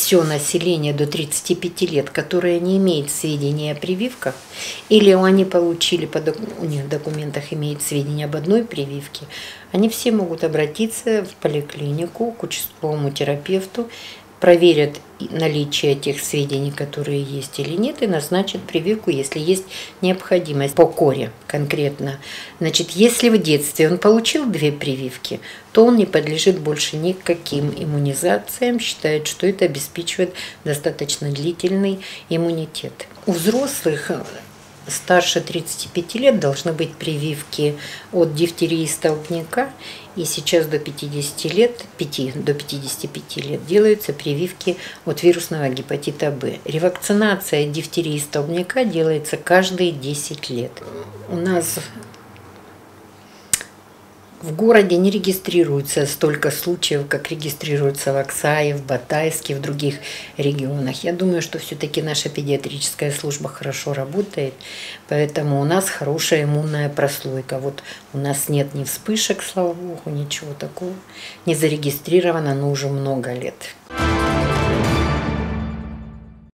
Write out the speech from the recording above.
все население до 35 лет, которое не имеет сведений о прививках, или они получили, у них в документах имеют сведения об одной прививке, они все могут обратиться в поликлинику к участковому терапевту, проверят наличие тех сведений, которые есть или нет, и назначат прививку, если есть необходимость по коре конкретно. Значит, если в детстве он получил 2 прививки, то он не подлежит больше никаким иммунизациям, считают, что это обеспечивает достаточно длительный иммунитет. У взрослых старше 35 лет должны быть прививки от дифтерии и столбняка, и сейчас до 50 лет, до 55 лет делаются прививки от вирусного гепатита Б. Ревакцинация от дифтерии и столбняка делается каждые 10 лет. У нас в городе не регистрируется столько случаев, как регистрируется в Аксае, в Батайске, в других регионах. Я думаю, что все-таки наша педиатрическая служба хорошо работает, поэтому у нас хорошая иммунная прослойка. Вот у нас нет ни вспышек, слава богу, ничего такого. Не зарегистрировано, но уже много лет.